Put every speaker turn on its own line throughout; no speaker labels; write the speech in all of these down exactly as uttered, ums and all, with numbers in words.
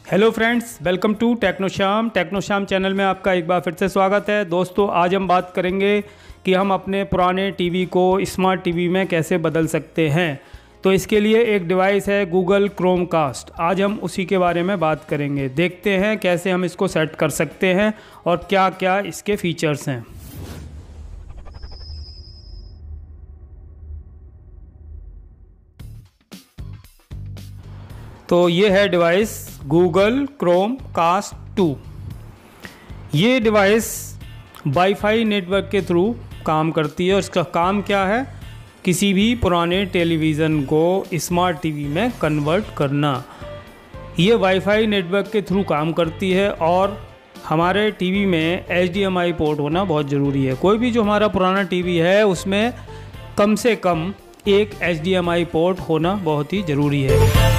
Hello friends, welcome to Technoshyam. Technoshyam channel में आपका एक बार फिर से स्वागत है। दोस्तों, आज हम बात करेंगे कि हम अपने पुराने टीवी को स्मार्ट टीवी में कैसे बदल सकते हैं। तो इसके लिए एक डिवाइस है गूगल क्रोमकास्ट। आज हम उसी के बारे में बात करेंगे। देखते हैं कैसे हम इसको सेट कर सकते हैं और क्या क्या इसके फीचर्स हैं। तो ये है डिवाइस गूगल क्रोमकास्ट टू। ये डिवाइस वाईफाई नेटवर्क के थ्रू काम करती है और इसका काम क्या है, किसी भी पुराने टेलीविज़न को स्मार्ट टीवी में कन्वर्ट करना। ये वाईफाई नेटवर्क के थ्रू काम करती है और हमारे टीवी में H D M I port होना बहुत ज़रूरी है। कोई भी जो हमारा पुराना टीवी है उसमें कम से कम एक H D M I port होना बहुत ही ज़रूरी है।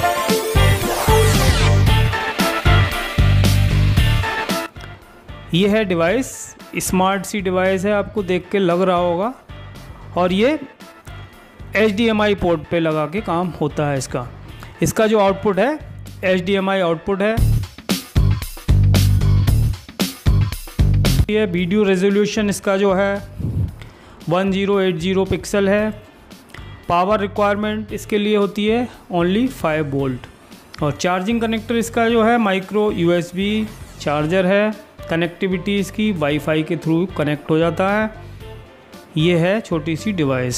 ये है डिवाइस, स्मार्ट सी डिवाइस है, आपको देख के लग रहा होगा। और ये H D M I port पे लगा के काम होता है इसका। इसका जो आउटपुट है H D M I output है। ये वीडियो रेजोल्यूशन इसका जो है one zero eight zero pixel है। पावर रिक्वायरमेंट इसके लिए होती है ओनली फाइव वोल्ट। और चार्जिंग कनेक्टर इसका जो है micro U S B charger है। कनेक्टिविटी इसकी वाईफाई के थ्रू कनेक्ट हो जाता है। ये है छोटी सी डिवाइस।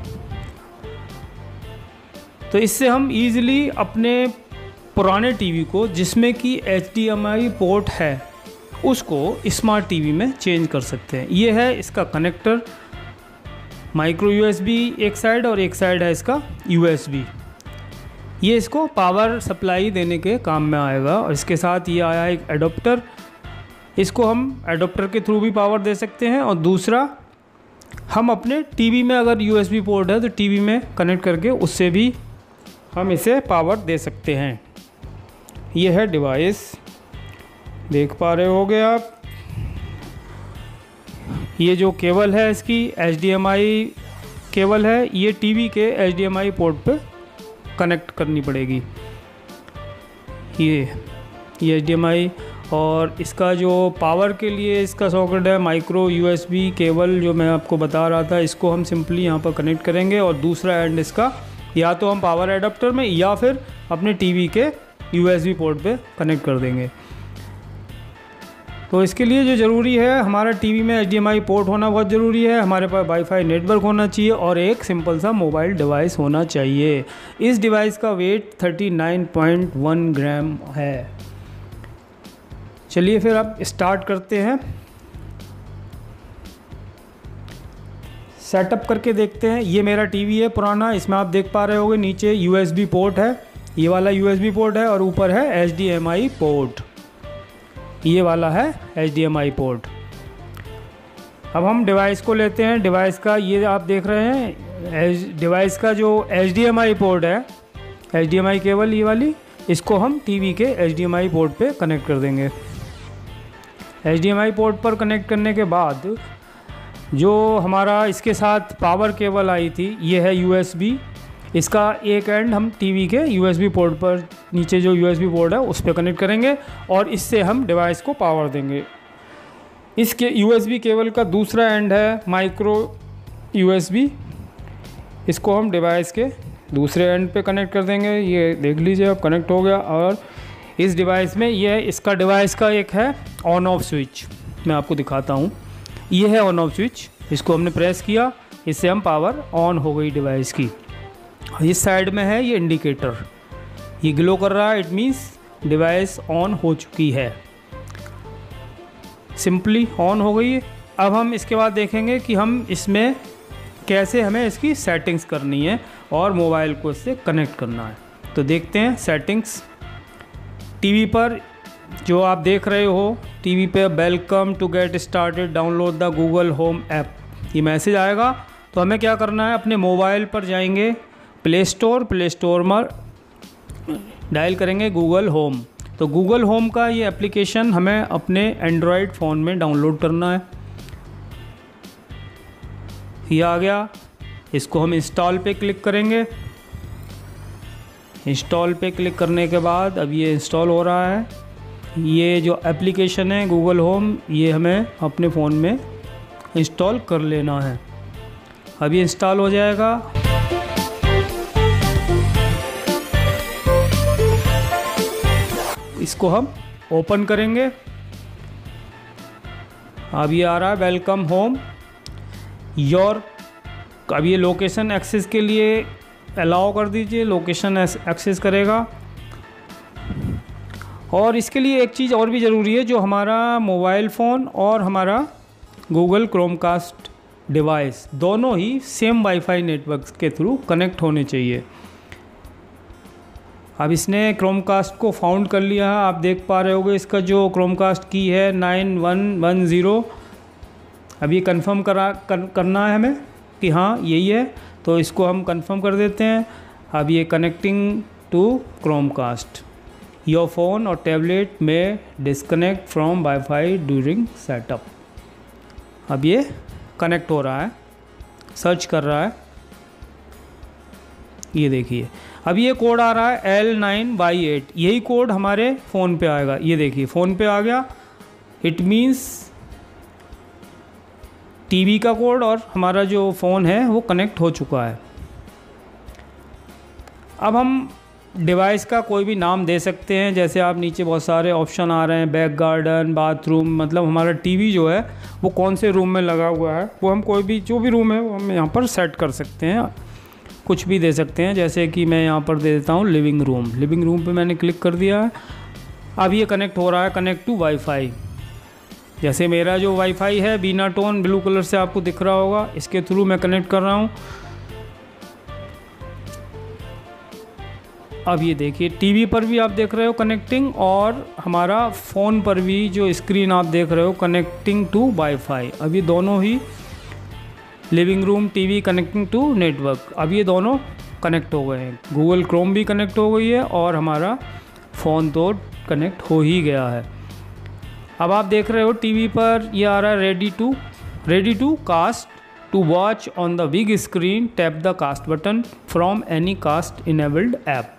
तो इससे हम इजीली अपने पुराने टीवी को, जिसमें कि H D M I port है, उसको स्मार्ट टीवी में चेंज कर सकते हैं। ये है इसका connector, micro U S B एक साइड और एक साइड है इसका यू एस बी। ये इसको पावर सप्लाई देने के काम में आएगा। और इसके साथ ये आया एक एडोप्टर। इसको हम एडोप्टर के थ्रू भी पावर दे सकते हैं। और दूसरा, हम अपने टीवी में अगर यू एस बी पोर्ट है तो टीवी में कनेक्ट करके उससे भी हम इसे पावर दे सकते हैं। ये है डिवाइस, देख पा रहे होगे आप। ये जो केबल है इसकी H D M I cable है। ये टीवी के H D M I port पे कनेक्ट करनी पड़ेगी। ये ये एच डी एम आई। और इसका जो पावर के लिए इसका सॉकेट है micro U S B cable, जो मैं आपको बता रहा था, इसको हम सिंपली यहाँ पर कनेक्ट करेंगे। और दूसरा एंड इसका या तो हम पावर एडाप्टर में या फिर अपने टीवी के यू एस बी पोर्ट पे कनेक्ट कर देंगे। तो इसके लिए जो ज़रूरी है, हमारा टीवी में H D M I port होना बहुत ज़रूरी है। हमारे पास वाईफाई नेटवर्क होना चाहिए और एक सिंपल सा मोबाइल डिवाइस होना चाहिए। इस डिवाइस का weight thirty nine point one gram है। चलिए फिर अब स्टार्ट करते हैं। सेटअप करके देखते हैं। ये मेरा टीवी है पुराना। इसमें आप देख पा रहे होंगे नीचे यू एस बी पोर्ट है, ये वाला यू एस बी पोर्ट है, और ऊपर है H D M I port. ये वाला है H D M I port. अब हम डिवाइस को लेते हैं। डिवाइस का ये आप देख रहे हैं, डिवाइस का जो H D M I port है, H D M I cable ये वाली, इसको हम टीवी के H D M I port पे कनेक्ट कर देंगे। H D M I port पर कनेक्ट करने के बाद जो हमारा इसके साथ पावर केबल आई थी, ये है यू एस बी। इसका एक एंड हम टीवी के यू एस बी पोर्ट पर, नीचे जो यू एस बी पोर्ट है उस पर कनेक्ट करेंगे और इससे हम डिवाइस को पावर देंगे। इसके यू एस बी केबल का दूसरा एंड है माइक्रो यू एस बी। इसको हम डिवाइस के दूसरे एंड पे कनेक्ट कर देंगे। ये देख लीजिए अब कनेक्ट हो गया। और इस डिवाइस में ये इसका डिवाइस का एक है ऑन ऑफ स्विच, मैं आपको दिखाता हूँ। ये है ऑन ऑफ स्विच, इसको हमने प्रेस किया, इससे हम पावर ऑन हो गई डिवाइस की। इस साइड में है ये इंडिकेटर, ये ग्लो कर रहा है, इट मीन्स डिवाइस ऑन हो चुकी है। सिंपली ऑन हो गई। अब हम इसके बाद देखेंगे कि हम इसमें कैसे हमें इसकी सेटिंग्स करनी है और मोबाइल को इससे कनेक्ट करना है। तो देखते हैं सेटिंग्स। टीवी पर जो आप देख रहे हो, टीवी पे welcome to get started download the Google Home app, ये मैसेज आएगा। तो हमें क्या करना है, अपने मोबाइल पर जाएंगे, प्ले स्टोर प्ले स्टोर में डायल करेंगे गूगल होम। तो गूगल होम का ये एप्लीकेशन हमें अपने एंड्रॉयड फ़ोन में डाउनलोड करना है। ये आ गया, इसको हम इंस्टॉल पे क्लिक करेंगे। इंस्टॉल पे क्लिक करने के बाद अब ये इंस्टॉल हो रहा है। ये जो एप्लीकेशन है गूगल होम, ये हमें अपने फ़ोन में इंस्टॉल कर लेना है। अब ये इंस्टॉल हो जाएगा। इसको हम ओपन करेंगे। अब ये आ रहा है वेलकम होम योर। अब ये लोकेशन एक्सेस के लिए अलाउ कर दीजिए, लोकेशन एक्सेस करेगा। और इसके लिए एक चीज़ और भी ज़रूरी है, जो हमारा मोबाइल फ़ोन और हमारा गूगल क्रोमकास्ट डिवाइस दोनों ही सेम वाईफाई नेटवर्क के थ्रू कनेक्ट होने चाहिए। अब इसने क्रोमकास्ट को फाउंड कर लिया है। आप देख पा रहे होगे इसका जो क्रोमकास्ट की है नाइन वन वन ज़ीरो। अब ये कंफर्म करा कर, करना है हमें कि हाँ यही है, तो इसको हम कंफर्म कर देते हैं। अब ये connecting to Chromecast, your phone और टैबलेट में disconnect from wifi during setup. अब ये कनेक्ट हो रहा है, सर्च कर रहा है। ये देखिए अब ये कोड आ रहा है एल नाइन वाई एट। यही कोड हमारे फ़ोन पे आएगा। ये देखिए फ़ोन पे आ गया। इट मीन्स टीवी का कोड और हमारा जो फ़ोन है वो कनेक्ट हो चुका है। अब हम डिवाइस का कोई भी नाम दे सकते हैं। जैसे आप नीचे बहुत सारे ऑप्शन आ रहे हैं, बैक गार्डन, बाथरूम, मतलब हमारा टीवी जो है वो कौन से रूम में लगा हुआ है वो हम कोई भी जो भी रूम है वो हम यहाँ पर सेट कर सकते हैं। कुछ भी दे सकते हैं, जैसे कि मैं यहाँ पर दे देता हूँ लिविंग रूम। लिविंग रूम पे मैंने क्लिक कर दिया है। अब ये कनेक्ट हो रहा है, कनेक्ट टू वाईफाई। जैसे मेरा जो वाईफाई है बीना टोन ब्लू कलर से आपको दिख रहा होगा, इसके थ्रू मैं कनेक्ट कर रहा हूँ। अब ये देखिए टीवी पर भी आप देख रहे हो कनेक्टिंग, और हमारा फ़ोन पर भी जो स्क्रीन आप देख रहे हो कनेक्टिंग टू वाईफाई। अब ये दोनों ही living room, TV connecting to network, अब ये दोनों कनेक्ट हो गए हैं। गूगल क्रोम भी कनेक्ट हो गई है और हमारा फ़ोन तो कनेक्ट हो ही गया है। अब आप देख रहे हो टीवी पर ये आ रहा है ready to ready to cast to watch on the big screen, tap the cast button from any cast enabled app.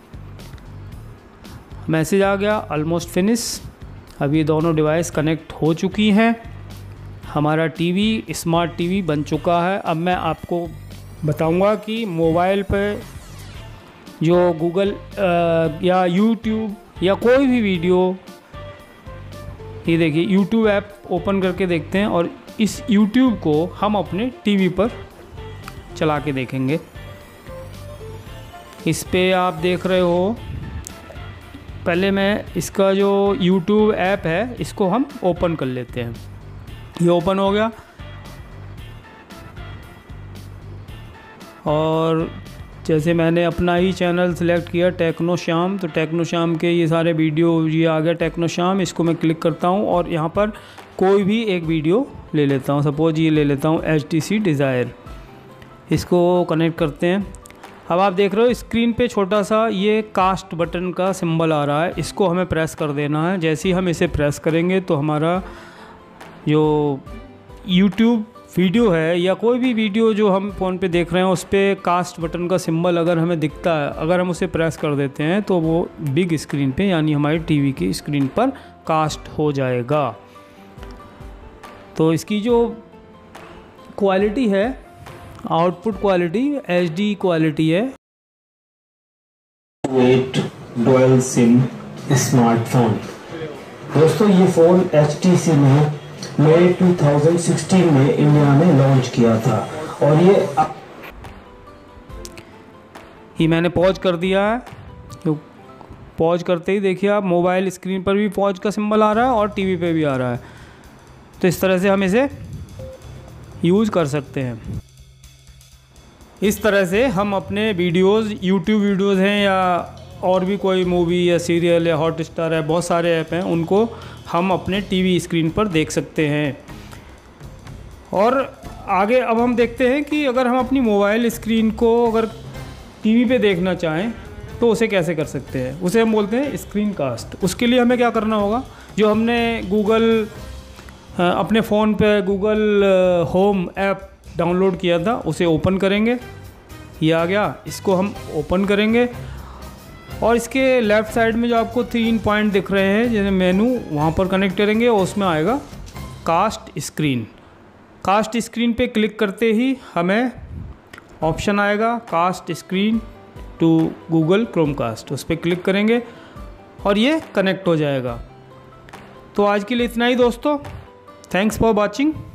Message आ गया ऑलमोस्ट फिनिश। अब ये दोनों डिवाइस कनेक्ट हो चुकी हैं। हमारा टीवी स्मार्ट टीवी बन चुका है। अब मैं आपको बताऊंगा कि मोबाइल पे जो गूगल या यूट्यूब या कोई भी वीडियो, ये देखिए यूट्यूब ऐप ओपन करके देखते हैं और इस यूट्यूब को हम अपने टीवी पर चला के देखेंगे। इस पे आप देख रहे हो, पहले मैं इसका जो यूट्यूब ऐप है इसको हम ओपन कर लेते हैं। ये ओपन हो गया और जैसे मैंने अपना ही चैनल सेलेक्ट किया टेक्नो श्याम, तो टेक्नो श्याम के ये सारे वीडियो ये आ गया टेक्नो श्याम। इसको मैं क्लिक करता हूँ और यहाँ पर कोई भी एक वीडियो ले लेता हूँ। सपोज ये ले लेता हूँ एच टी सी डिज़ायर। इसको कनेक्ट करते हैं। अब आप देख रहे हो स्क्रीन पे छोटा सा ये कास्ट बटन का सिंबल आ रहा है, इसको हमें प्रेस कर देना है। जैसे ही हम इसे प्रेस करेंगे तो हमारा जो यूट्यूब वीडियो है या कोई भी वीडियो जो हम फ़ोन पे देख रहे हैं उस पर कास्ट बटन का सिंबल अगर हमें दिखता है, अगर हम उसे प्रेस कर देते हैं तो वो बिग स्क्रीन पे यानी हमारी टीवी की स्क्रीन पर कास्ट हो जाएगा। तो इसकी जो क्वालिटी है, output quality H D quality है।
Wait dual SIM smartphone. दोस्तों ये फ़ोन एच टी सी ने मई दो हज़ार सोलह में इंडिया में लॉन्च किया था और ये
ही मैंने पॉज कर दिया है। तो पॉज करते ही देखिए आप मोबाइल स्क्रीन पर भी पॉज का सिंबल आ रहा है और टीवी पे भी आ रहा है। तो इस तरह से हम इसे यूज़ कर सकते हैं। इस तरह से हम अपने वीडियोस, यूट्यूब वीडियोस हैं या और भी कोई मूवी या सीरियल या हॉटस्टार है, बहुत सारे ऐप हैं, उनको हम अपने टीवी स्क्रीन पर देख सकते हैं। और आगे अब हम देखते हैं कि अगर हम अपनी मोबाइल स्क्रीन को अगर टीवी पे देखना चाहें तो उसे कैसे कर सकते हैं। उसे हम बोलते हैं स्क्रीन कास्ट। उसके लिए हमें क्या करना होगा, जो हमने गूगल अपने फ़ोन पे गूगल होम ऐप डाउनलोड किया था उसे ओपन करेंगे। ये आ गया, इसको हम ओपन करेंगे और इसके लेफ़्ट साइड में जो आपको तीन पॉइंट दिख रहे हैं जैसे मेनू, वहाँ पर कनेक्ट करेंगे और उसमें आएगा कास्ट स्क्रीन। कास्ट स्क्रीन पे क्लिक करते ही हमें ऑप्शन आएगा cast screen to Google Chromecast, उस पर क्लिक करेंगे और ये कनेक्ट हो जाएगा। तो आज के लिए इतना ही दोस्तों, थैंक्स फॉर वॉचिंग।